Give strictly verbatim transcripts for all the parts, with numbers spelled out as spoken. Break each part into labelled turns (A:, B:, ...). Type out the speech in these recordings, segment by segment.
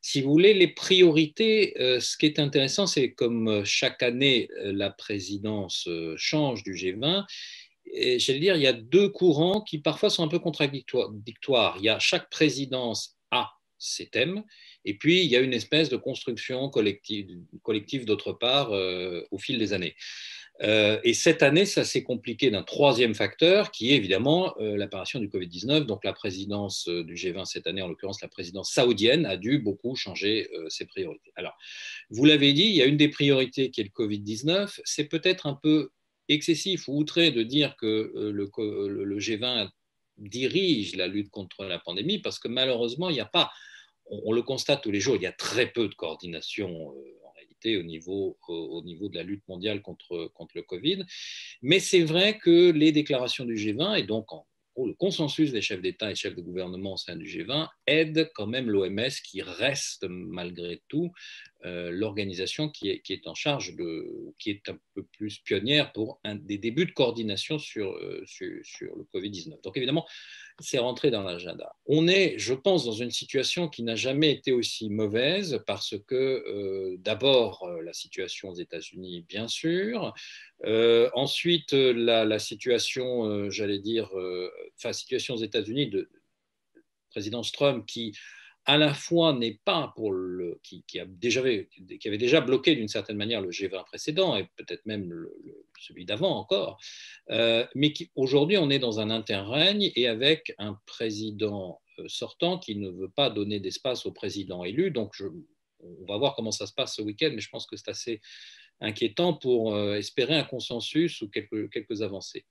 A: Si vous voulez, les priorités, euh, ce qui est intéressant, c'est comme euh, chaque année, euh, la présidence euh, change du G vingt. Et j'allais dire, il y a deux courants qui parfois sont un peu contradictoires. Il y a chaque présidence a ses thèmes, et puis il y a une espèce de construction collective, collective d'autre part euh, au fil des années. Euh, et cette année, ça s'est compliqué d'un troisième facteur qui est évidemment euh, l'apparition du Covid dix-neuf. Donc la présidence euh, du G vingt cette année, en l'occurrence la présidence saoudienne, a dû beaucoup changer euh, ses priorités. Alors, vous l'avez dit, il y a une des priorités qui est le Covid dix-neuf. C'est peut-être un peu excessif ou outré de dire que euh, le, le G vingt dirige la lutte contre la pandémie parce que malheureusement, il n'y a pas, on, on, le constate tous les jours, il y a très peu de coordination euh, au niveau, au niveau de la lutte mondiale contre, contre le Covid. Mais c'est vrai que les déclarations du G vingt, et donc en gros, le consensus des chefs d'État et chefs de gouvernement au sein du G vingt, aide quand même l'O M S qui reste malgré tout euh, l'organisation qui est, qui est en charge de, qui est un peu plus pionnière pour un, des débuts de coordination sur, euh, sur, sur le Covid dix-neuf. Donc évidemment, c'est rentré dans l'agenda. On est, je pense, dans une situation qui n'a jamais été aussi mauvaise parce que euh, d'abord, euh, la situation aux États-Unis, bien sûr. Euh, ensuite, la, la situation, euh, j'allais dire, euh, enfin, situation aux États-Unis de, de présidence Trump qui à la fois n'est pas pour le qui, qui, a déjà, qui avait déjà bloqué d'une certaine manière le G vingt précédent et peut-être même le, le, celui d'avant encore, euh, mais qui aujourd'hui on est dans un interrègne et avec un président sortant qui ne veut pas donner d'espace au président élu. Donc je, on va voir comment ça se passe ce week-end, mais je pense que c'est assez inquiétant pour euh, espérer un consensus ou quelques, quelques avancées.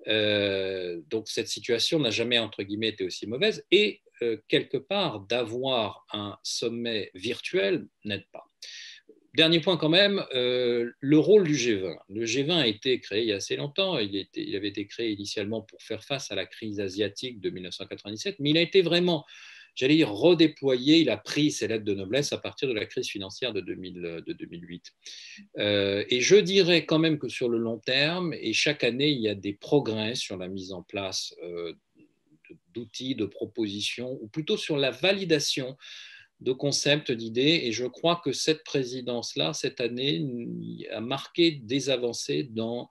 A: Euh, donc cette situation n'a jamais, entre guillemets, été aussi mauvaise et euh, quelque part, d'avoir un sommet virtuel n'aide pas. Dernier point quand même, euh, le rôle du G vingt. Le G vingt a été créé il y a assez longtemps, il, était, il avait été créé initialement pour faire face à la crise asiatique de mille neuf cent quatre-vingt-dix-sept, mais il a été vraiment, j'allais dire, redéployé, il a pris ses lettres de noblesse à partir de la crise financière de, deux mille, de deux mille huit. Euh, et je dirais quand même que sur le long terme, et chaque année, il y a des progrès sur la mise en place euh, d'outils, de propositions, ou plutôt sur la validation de concepts, d'idées. Et je crois que cette présidence-là, cette année, a marqué des avancées dans,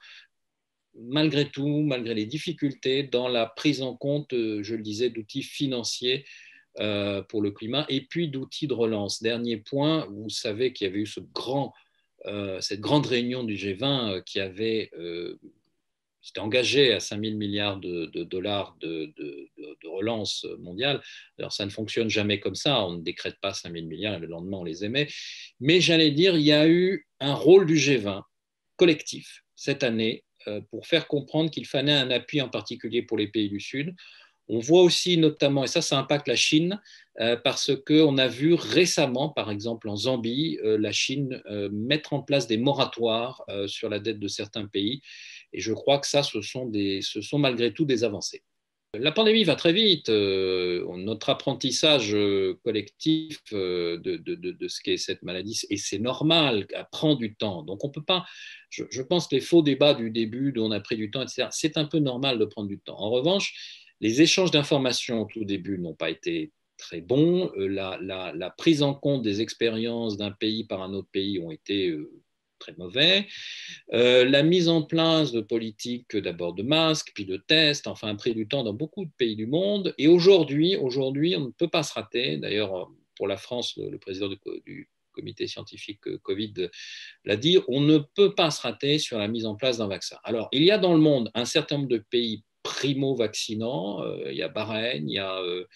A: malgré tout, malgré les difficultés, dans la prise en compte, je le disais, d'outils financiers euh, pour le climat et puis d'outils de relance. Dernier point, vous savez qu'il y avait eu ce grand, euh, cette grande réunion du G vingt euh, qui avait euh, s'était engagé à cinq mille milliards de, de dollars de, de, de, de relance mondiale. Alors, ça ne fonctionne jamais comme ça. On ne décrète pas cinq mille milliards et le lendemain, on les émet. Mais j'allais dire, il y a eu un rôle du G vingt collectif cette année euh, pour faire comprendre qu'il fallait un appui en particulier pour les pays du Sud. On voit aussi notamment, et ça, ça impacte la Chine, euh, parce qu'on a vu récemment, par exemple en Zambie, euh, la Chine euh, mettre en place des moratoires euh, sur la dette de certains pays. Et je crois que ça, ce sont, des, ce sont malgré tout des avancées. La pandémie va très vite. Euh, notre apprentissage collectif euh, de, de, de, de ce qu'est cette maladie, et c'est normal, prend du temps. Donc on peut pas, je, je pense que les faux débats du début, dont on a pris du temps, et cetera, c'est un peu normal de prendre du temps. En revanche, les échanges d'informations au tout début n'ont pas été très bons. Euh, la, la, la prise en compte des expériences d'un pays par un autre pays ont été euh, très mauvais. Euh, la mise en place de politiques d'abord de masques, puis de tests, enfin a pris du temps dans beaucoup de pays du monde. Et aujourd'hui, aujourd'hui, on ne peut pas se rater. D'ailleurs, pour la France, le, le président du, du comité scientifique Covid l'a dit, on ne peut pas se rater sur la mise en place d'un vaccin. Alors, il y a dans le monde un certain nombre de pays primo-vaccinants. Euh, il y a Bahreïn, il y a euh,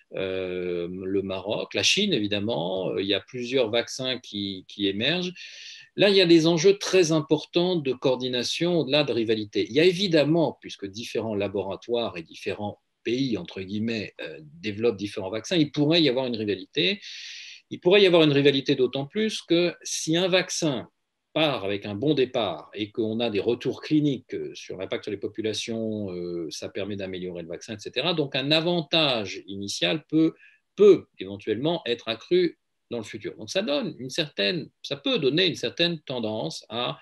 A: euh, le Maroc, la Chine, évidemment. Euh, il y a plusieurs vaccins qui, qui émergent. Là, il y a des enjeux très importants de coordination au-delà de rivalité. Il y a évidemment, puisque différents laboratoires et différents pays, entre guillemets, euh, développent différents vaccins, il pourrait y avoir une rivalité. Il pourrait y avoir une rivalité d'autant plus que si un vaccin part avec un bon départ et qu'on a des retours cliniques sur l'impact sur les populations, euh, ça permet d'améliorer le vaccin, et cetera. Donc un avantage initial peut, peut éventuellement être accru dans le futur. Donc ça donne une certaine, ça peut donner une certaine tendance à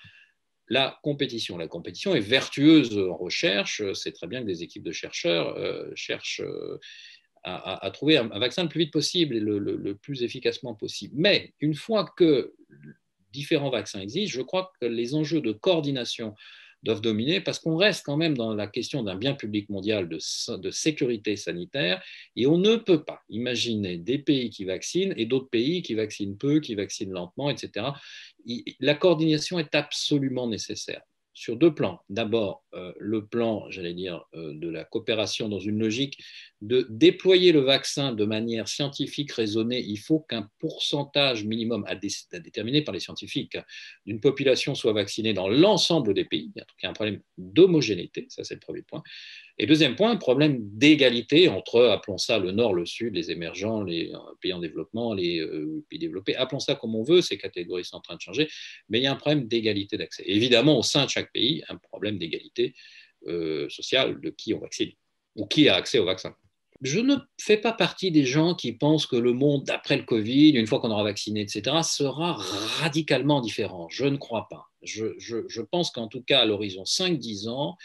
A: la compétition. La compétition est vertueuse en recherche. C'est très bien que des équipes de chercheurs euh, cherchent euh, à, à, à trouver un, un vaccin le plus vite possible et le, le, le plus efficacement possible. Mais une fois que différents vaccins existent, je crois que les enjeux de coordination doivent dominer parce qu'on reste quand même dans la question d'un bien public mondial de, de sécurité sanitaire et on ne peut pas imaginer des pays qui vaccinent et d'autres pays qui vaccinent peu, qui vaccinent lentement, et cetera. La coordination est absolument nécessaire sur deux plans. D'abord, euh, le plan, j'allais dire, euh, de la coopération dans une logique de déployer le vaccin de manière scientifique raisonnée. Il faut qu'un pourcentage minimum à, dé à déterminer par les scientifiques d'une population soit vaccinée dans l'ensemble des pays. Il y a un problème d'homogénéité, ça c'est le premier point. Et deuxième point, un problème d'égalité entre, appelons ça le Nord, le Sud, les émergents, les pays en développement, les euh, pays développés, appelons ça comme on veut, ces catégories sont en train de changer, mais il y a un problème d'égalité d'accès. Évidemment, au sein de chaque pays, un problème d'égalité euh, sociale de qui on vaccine ou qui a accès au vaccin. Je ne fais pas partie des gens qui pensent que le monde d'après le Covid, une fois qu'on aura vacciné, et cetera, sera radicalement différent. Je ne crois pas. Je, je, je pense qu'en tout cas, à l'horizon cinq dix ans,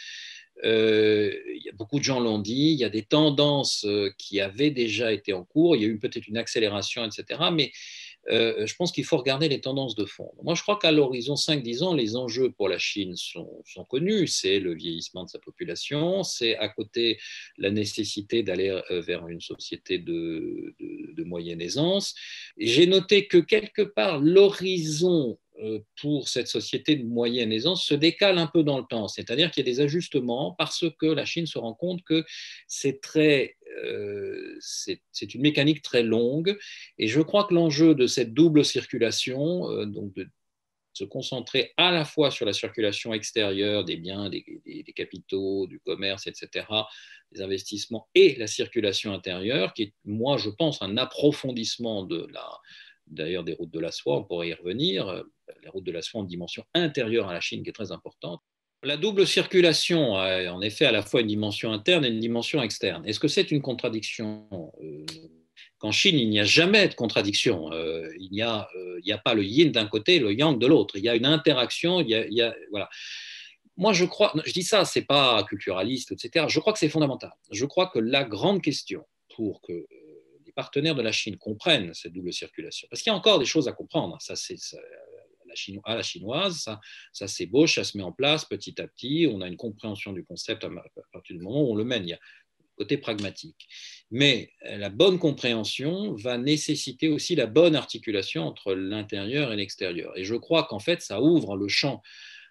A: Euh, il y a beaucoup de gens l'ont dit, il y a des tendances euh, qui avaient déjà été en cours, il y a eu peut-être une accélération, et cetera. Mais euh, je pense qu'il faut regarder les tendances de fond. Moi, je crois qu'à l'horizon cinq dix ans, les enjeux pour la Chine sont, sont connus. C'est le vieillissement de sa population, c'est à côté la nécessité d'aller vers une société de, de, de moyenne aisance. J'ai noté que quelque part, l'horizon pour cette société de moyenne aisance se décale un peu dans le temps. C'est-à-dire qu'il y a des ajustements parce que la Chine se rend compte que c'est très, euh, c'est, c'est une mécanique très longue. Et je crois que l'enjeu de cette double circulation, euh, donc de se concentrer à la fois sur la circulation extérieure des biens, des, des, des capitaux, du commerce, et cetera, des investissements, et la circulation intérieure, qui est, moi, je pense, un approfondissement de la, d'ailleurs des routes de la soie, on pourrait y revenir. Les routes de la soie ont une dimension intérieure à la Chine qui est très importante. La double circulation a en effet à la fois une dimension interne et une dimension externe. Est-ce que c'est une contradiction? euh, Qu'en Chine, il n'y a jamais de contradiction. Euh, il n'y a, euh, il n'y a pas le yin d'un côté et le yang de l'autre. Il y a une interaction. Il y a, il y a, voilà. Moi, je crois, je dis ça, c'est pas culturaliste, et cetera. Je crois que c'est fondamental. Je crois que la grande question pour que les partenaires de la Chine comprennent cette double circulation, parce qu'il y a encore des choses à comprendre. Ça, c'est ça, la Chino, à la chinoise, ça, ça s'ébauche, ça se met en place petit à petit. On a une compréhension du concept à partir du moment où on le mène. Il y a côté pragmatique. Mais la bonne compréhension va nécessiter aussi la bonne articulation entre l'intérieur et l'extérieur. Et je crois qu'en fait, ça ouvre le champ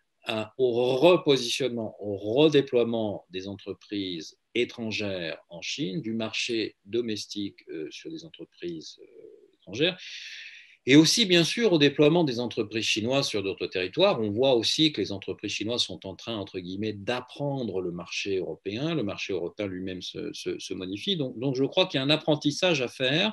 A: à, au repositionnement, au redéploiement des entreprises étrangères en Chine, du marché domestique euh, sur des entreprises euh, étrangères, et aussi, bien sûr, au déploiement des entreprises chinoises sur d'autres territoires. On voit aussi que les entreprises chinoises sont en train, entre guillemets, d'apprendre le marché européen. Le marché européen lui-même se, se, se modifie. Donc, donc, je crois qu'il y a un apprentissage à faire.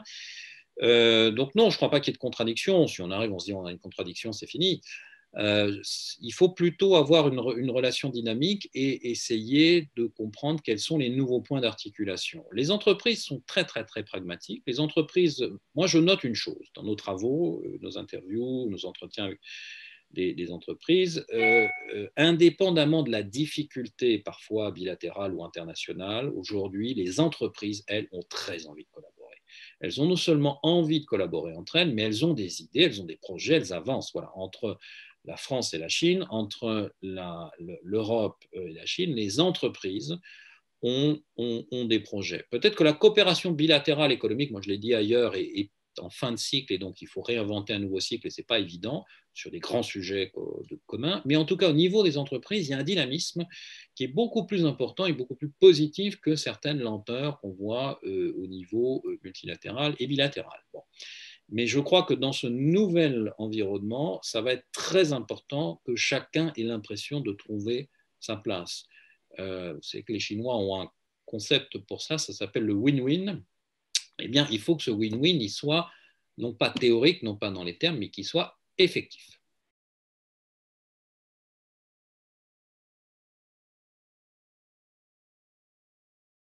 A: Euh, donc, non, je ne crois pas qu'il y ait de contradiction. Si on arrive, on se dit on a une contradiction, c'est fini. Euh, il faut plutôt avoir une, une, relation dynamique et essayer de comprendre quels sont les nouveaux points d'articulation. Les entreprises sont très, très, très pragmatiques. Les entreprises, moi, je note une chose dans nos travaux, nos interviews, nos entretiens avec des, des entreprises, euh, euh, indépendamment de la difficulté parfois bilatérale ou internationale, aujourd'hui, les entreprises, elles, ont très envie de collaborer. Elles ont non seulement envie de collaborer entre elles, mais elles ont des idées, elles ont des projets, elles avancent. Voilà, entre la France et la Chine, entre la, l'Europe et la Chine, les entreprises ont, ont, ont des projets. Peut-être que la coopération bilatérale économique, moi je l'ai dit ailleurs, est, est en fin de cycle et donc il faut réinventer un nouveau cycle et ce n'est pas évident sur des grands sujets de communs. Mais en tout cas, au niveau des entreprises, il y a un dynamisme qui est beaucoup plus important et beaucoup plus positif que certaines lenteurs qu'on voit euh, au niveau euh, multilatéral et bilatéral. Bon. Mais je crois que dans ce nouvel environnement, ça va être très important que chacun ait l'impression de trouver sa place. Euh, c'est que les Chinois ont un concept pour ça, ça s'appelle le win-win. Eh bien, il faut que ce win-win il soit non pas théorique, non pas dans les termes, mais qu'il soit effectif.